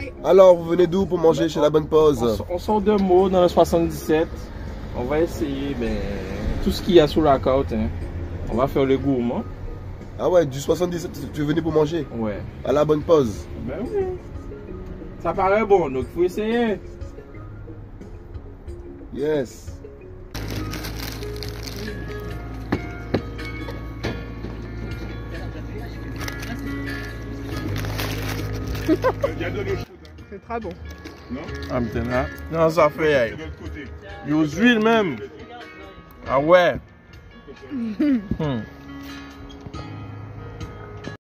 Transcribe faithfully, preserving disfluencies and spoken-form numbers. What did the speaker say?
Alors, vous venez d'où pour manger chez La Bonne Pause? On, on sort de Meaux dans le soixante-dix-sept. On va essayer ben, tout ce qu'il y a sur la carte. Hein. On va faire le gourmand. Ah ouais, du soixante-dix-sept, tu es venu pour manger? Ouais. À La Bonne Pause? Ben oui. Ça paraît bon, donc il faut essayer. Yes. C'est très bon. Non? Ah, maintenant. Non, ça fait. Il y a aux huiles même. Ah ouais. Hmm.